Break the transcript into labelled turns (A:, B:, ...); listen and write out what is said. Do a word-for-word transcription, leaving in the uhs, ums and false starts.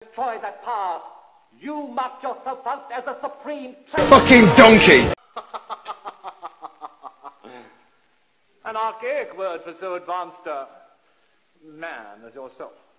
A: Destroy that power. You mark yourself out as a supreme
B: fucking donkey!
A: An archaic word for so advanced a man as yourself.